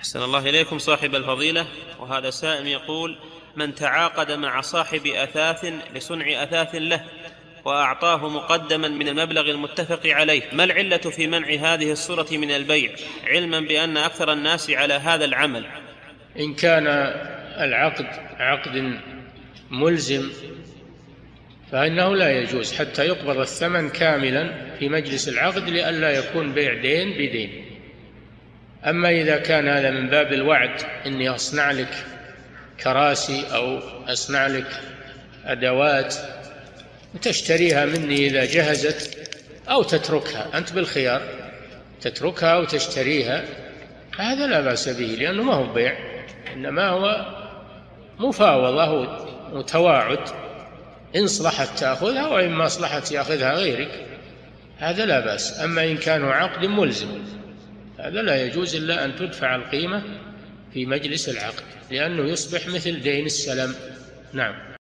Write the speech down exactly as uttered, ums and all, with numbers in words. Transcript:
أحسن الله إليكم صاحب الفضيلة. وهذا سائل يقول: من تعاقد مع صاحب أثاث لصنع أثاث له وأعطاه مقدما من المبلغ المتفق عليه، ما العلة في منع هذه الصورة من البيع، علما بأن أكثر الناس على هذا العمل؟ إن كان العقد عقد ملزم فإنه لا يجوز حتى يقبض الثمن كاملا في مجلس العقد، لئلا يكون بيع دين بدين. أما إذا كان هذا من باب الوعد، إني أصنع لك كراسي أو أصنع لك أدوات وتشتريها مني إذا جهزت، أو تتركها، أنت بالخيار، تتركها أو تشتريها، هذا لا بأس به، لأنه ما هو بيع، إنما هو مفاوضة وتواعد، إن صلحت تأخذها وإن ما صلحت يأخذها غيرك، هذا لا بأس. أما إن كان عقد ملزم هذا لا يجوز إلا أن تدفع القيمة في مجلس العقد، لأنه يصبح مثل دين السلم. نعم.